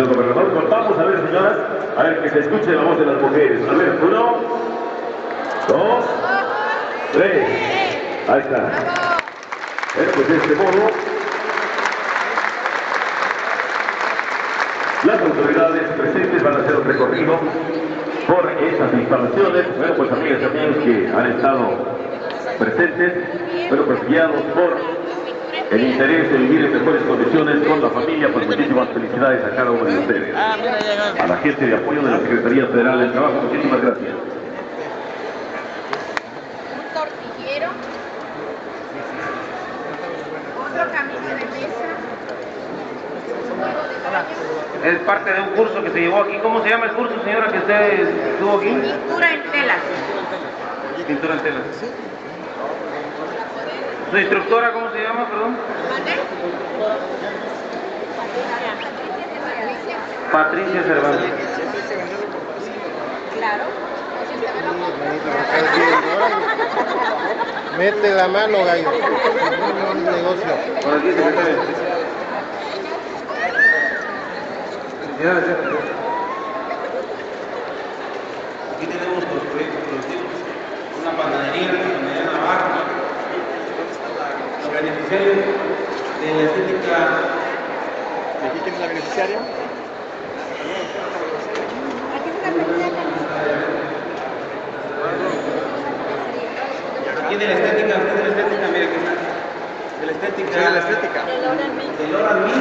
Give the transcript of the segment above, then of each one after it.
Gobernador, vamos a ver, señoras, a ver que se escuche la voz de las mujeres. A ver, 1, 2, 3. Ahí está. Bueno, pues de este modo, las autoridades presentes van a hacer un recorrido por esas instalaciones. Bueno, pues amigas y amigos que han estado presentes, bueno, pues guiados por el interés de vivir en mejores condiciones con la familia, pues muchísimas felicidades a cada uno de ustedes. A la gente de apoyo de la Secretaría Federal del Trabajo, muchísimas gracias. Un tortillero, otro camino de mesa, un juego de baño. Es parte de un curso que se llevó aquí. ¿Cómo se llama el curso, señora, que usted estuvo aquí? Pintura en telas. Pintura en telas. ¿Su instructora cómo se llama, perdón? Patricia Cervantes. Claro. Mete la mano, gallo. Un negocio. Por aquí, secretaria. Aquí tenemos los proyectos productivos. Una panadería Navarra. Los beneficiarios de la estética. ¿Aquí quién es la beneficiaria? Aquí de la estética, usted de la estética, mire que está. De la estética. Sí, de la estética. De Loran Mil.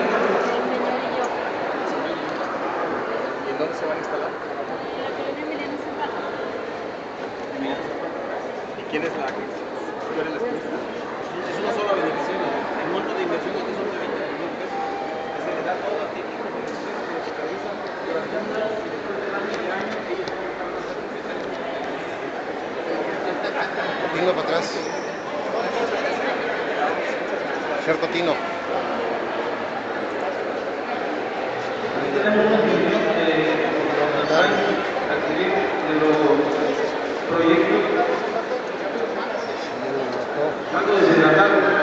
¿Y en dónde se van a instalar? ¿Y quién es la que? ¿Tú eres la estética? Es una sola beneficiaria. El monto de inversión que son de 20,000 pesos. Que se le da todo a ti como beneficiario que se realiza durante un año y después del año y año ellos van a estar más Tino para atrás. Cierto, Tino. Aquí tenemos una reunión de los proyectos. Algo de Senatado.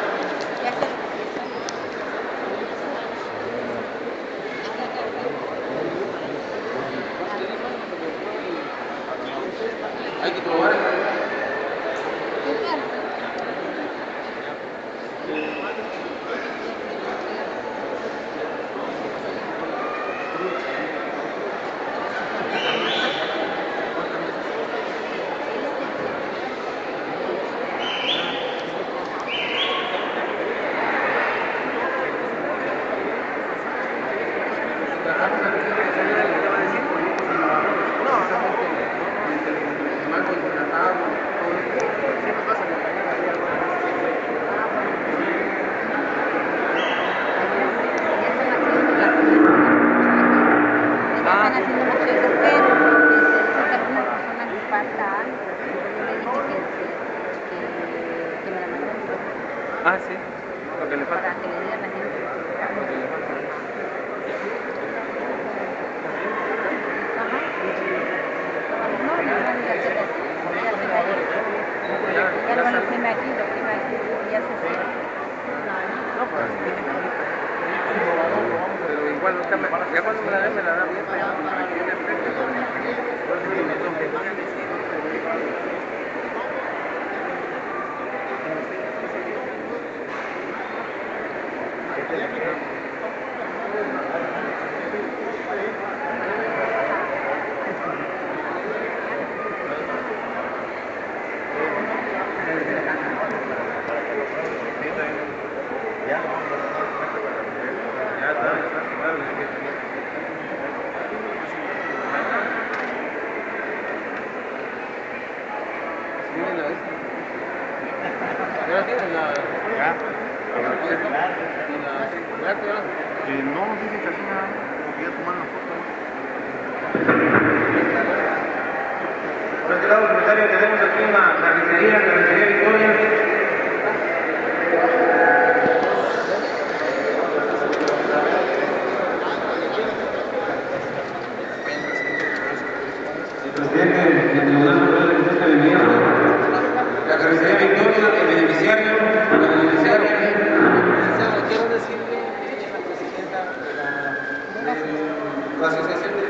Hay que probar. Ah, sí, lo que le falta. Para que le diga a la gente. Lo que le falta. Ajá. No, no van a ir a hacer así. Ya lo van a imprimir aquí, lo prima aquí, y ya se hace. No, pues pero igual, ya cuando me la den, me la dan bien. No, dicen que así nada. Voy a tomar una foto. Por este lado, secretario, tenemos aquí una carnicería Victoria. El presidente del Tribunal Superior de Justicia de Miguel. La carnicería Victoria, el beneficiario, la beneficiaria. Quiero decirle a la presidenta de la la asociación de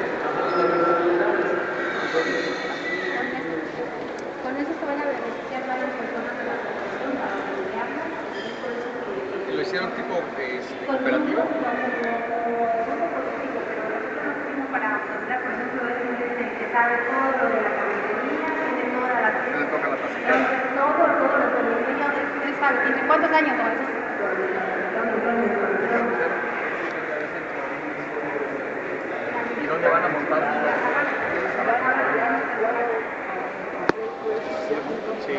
Con eso se van a beneficiar varias personas de la asociación para auxiliarlas. lo hicieron tipo cooperativa. Para auxiliar, por ejemplo, él es el que sabe todo lo de la caballería, tiene toda la Se le toca la facilidad. todo lo él sabe. ¿Tiene cuántos años con eso? ¿Y dónde van a montar? Sí.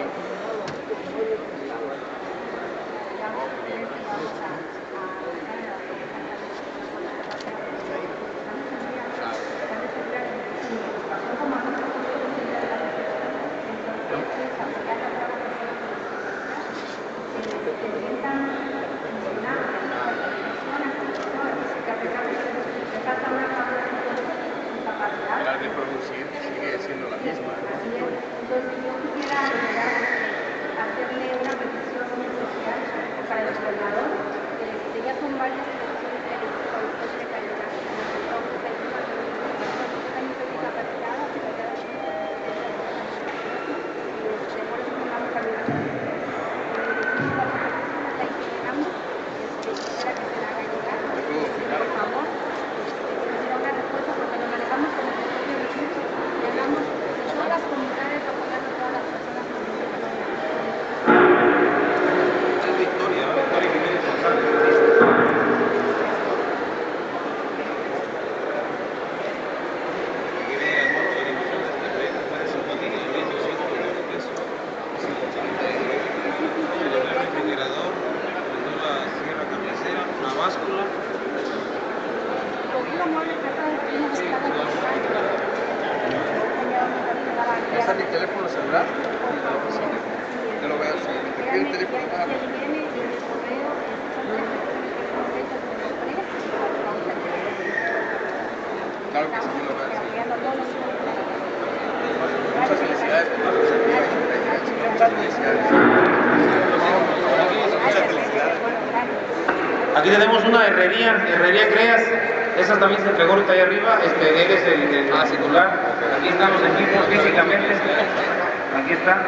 La de producir sigue siendo la misma. Entonces yo quisiera hacerle una petición especial para el gobernador. Ya son varias peticiones que le hizo al juez de calidad. Entonces hay una está muy capacitada, pero ya por eso no vamos a ayudar. Quisiera que se la haga llegar. Por favor, una respuesta porque lo manejamos como el propio recurso. Llegamos de todas las comunidades apoyando a todas las personas con discapacidad. Es Victoria Jiménez González. Aquí viene el monto de inversión de este proyecto, fue de 50.000 y 200 millones de pesos. El refrigerador, la sierra cabecera, una báscula. ¿Esa es mi teléfono celular? De la oficina. Yo lo voy a hacer. ¿Te pido el teléfono? Claro que sí, yo lo voy a hacer. Muchas felicidades. Muchas felicidades. Muchas felicidades. Aquí tenemos una herrería Creas, esa también se entregó ahorita ahí arriba, él es el titular, aquí están los equipos físicamente, aquí está.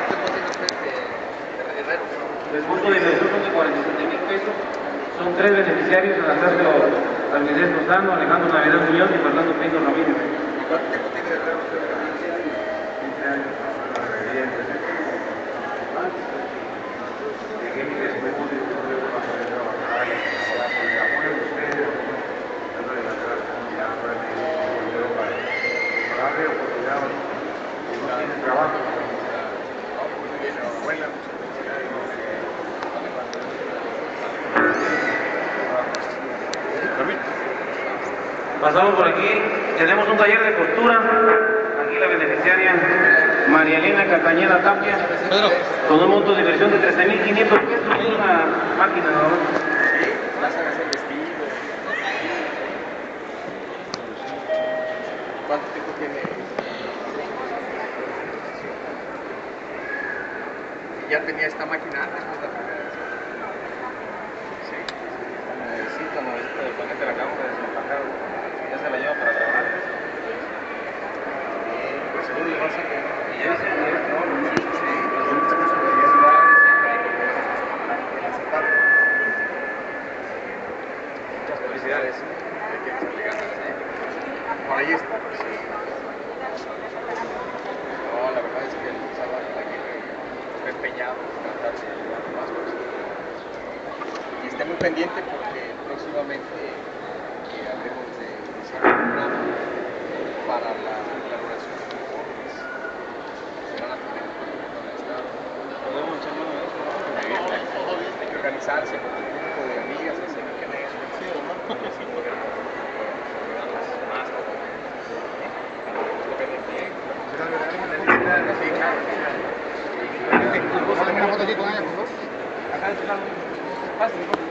El monto de inversión son de 47,000 pesos, son 3 beneficiarios, Anastasio Almirez Lozano, Alejandro Navidad Muñoz y Fernando Pinto Ramírez. ¿Cuánto tiempo tiene de herrero usted? 15 años. Pasamos por aquí, tenemos un taller de costura, aquí la beneficiaria María Elena Castañeda Tapia, con un monto de inversión de 13,500 pesos, una máquina ¿no? ¿Cuánto tiempo tiene? ¿Ya tenía esta máquina antes? ¿No es la primera vez? Sí. Necesito del paquete, la acabamos de desempacar, ya se la lleva para trabajar. Pues seguro le va a hacer que no. Y ya dice, no, muchas felicidades. Hay que echarle ganas, ¿eh? Por ahí está. Pues, sí. No, la verdad es que el Salvador Aguirre está empeñado en tratar de ayudar más personas. Y esté muy pendiente porque próximamente habremos de iniciar un programa para la elaboración de informes que van a tener el gobierno del Estado. Podemos echar mano de eso, ¿no? Hay que organizarse con un grupo de amigas que se dediquen a eso, y así poder ayudarlas más. Depende de quién. Sí, claro. ¿Puedo una foto aquí con ella, por favor? Acá de tu lado. Pásale, por favor.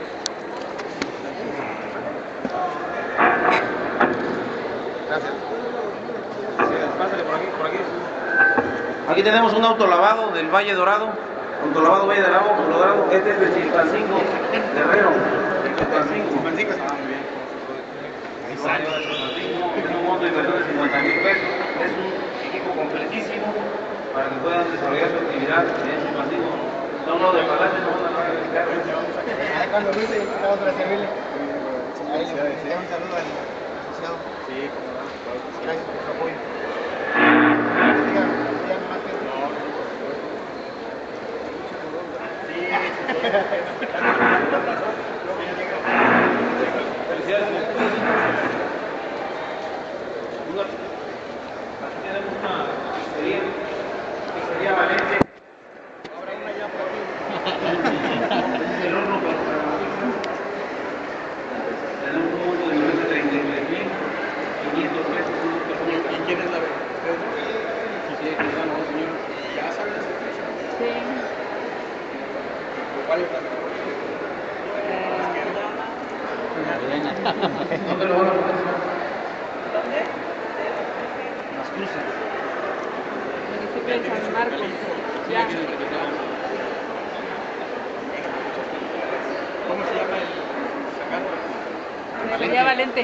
Gracias. Pásale por aquí. Aquí tenemos un autolavado del Valle Dorado, autolavado Valle Dorado, este es de Chilpancingo, Guerrero, Chilpancingo. Chilpancingo está muy bien. horas con atletismo, es un monto de inversión de 50,000 pesos, es un equipo completísimo para que puedan desarrollar su actividad en su pasivo. No, no, de Palacio no van a pagar el carro. Cuando viste, vamos a servirle. Ahí le mandé un saludo al asociado. Sí, como no. Gracias por su apoyo. Felicidades. Aquí tenemos una pizzería Valencia. El horno para tenemos un monto de 33,500 pesos. ¿Y quién es la vendedora? Sí, Cristiano, señor. ¿Ya saben la sorpresa? Sí. ¿Cuál es la mejor? ¿Dónde lo van a poner? ¿Dónde? Las cruces. Municipio de San Marcos. Ya. ¿Cómo se llama el sacado? Pizzería Valente.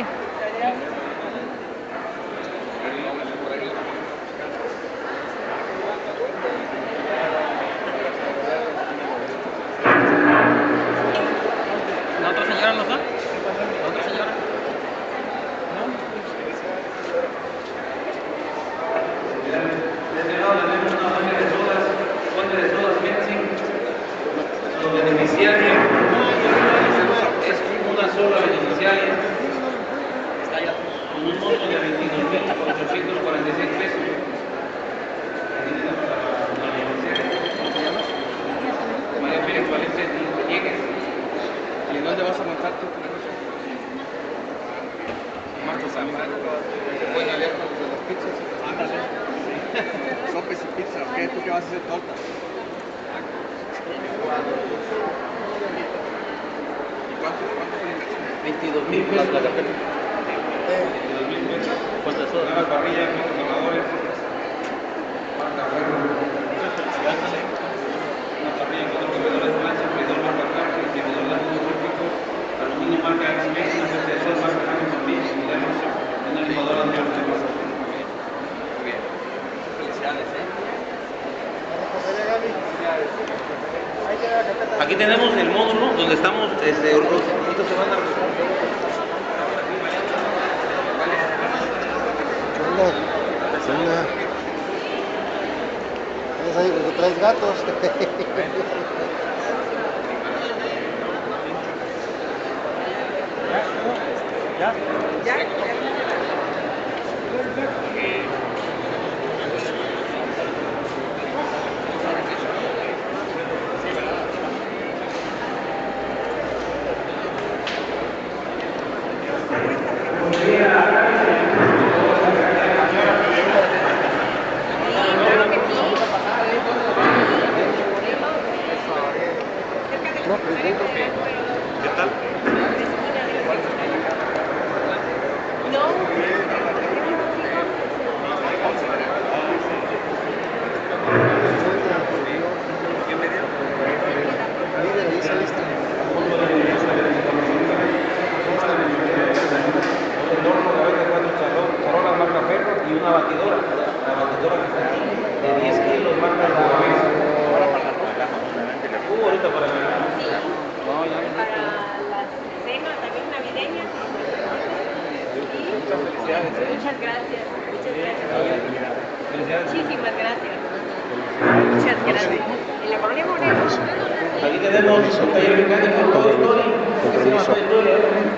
¿La otra señora no está? ¿La otra señora? De este lado tenemos una fuente de sodas Pepsi. Los beneficiarios es una sola beneficiaria con un monto de 22,846 pesos. Aquí tenemos a la beneficiaria María Pérez Valencia Villegas. ¿Y en dónde vas a montar tu negocio? Marcos San Marcos. Se pueden aliar con los de las pizzas. Ándale. Sopes y pizza, ¿ok? ¿Tú qué vas a hacer? Tortas. ¿Y cuánto fue la inversión? 22,000 pesos la carpeta. 22,000 pesos. ¿Cuántas horas? Una parrilla, cuatro quemadores, marca Ferro. Una parrilla, cuatro quemadores, plancha, freidor marca Carge, integrador de jugos trópicos, aluminio marca X-Mex, una fuente de sol marca Hamilton Beach, modelos, una licuadora de arte. Muy bien. Felicidades, ¿eh? Aquí tenemos el módulo donde estamos, ahorita se van a Hola. ¿Ves ahí porque traes gatos? ¿Ya? Ya. ¿Qué tal? El horno de 24 charolas marca Ferro y una batidora. La batidora que está aquí de 10 kilos marca Ferro. Ahorita para el verano. Para las cenas también navideñas. Muchas felicidades, ¿eh? Muchas gracias. Muchas gracias. Felicidades. Muchísimas gracias. Muchas gracias. En la colonia Morelos. Aquí tenemos un taller mecánico Toy Story. ¿Qué se llama Toy Story?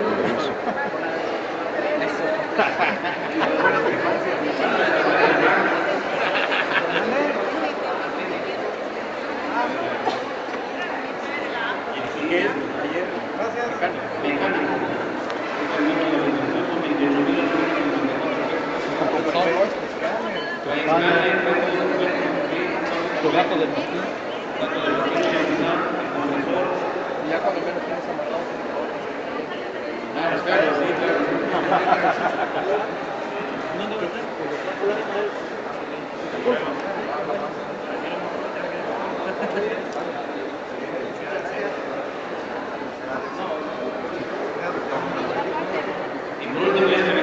Ayer, mecánico. Tu gato del Martín. Y ya cuando menos tienes amarrado. Y por último,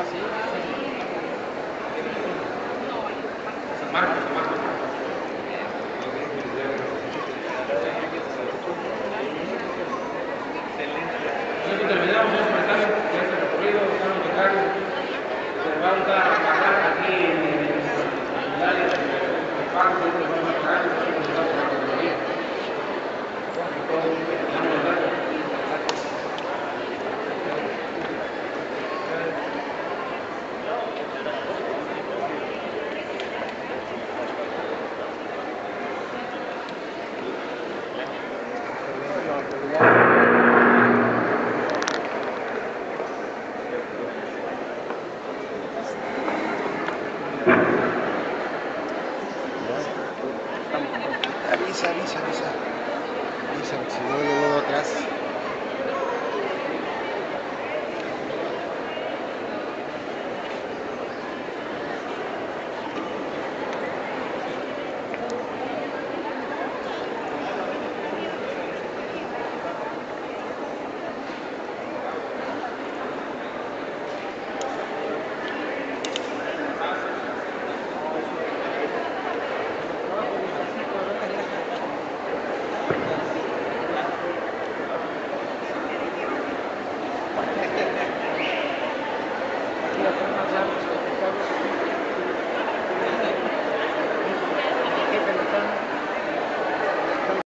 San Marcos, San Marcos. Nosotros terminamos el comentario de este recorrido, estamos llegando, se va a bajar aquí en el área del parque, se va a bajar, se va a bajar. Avisa, si no, yo luego atrás.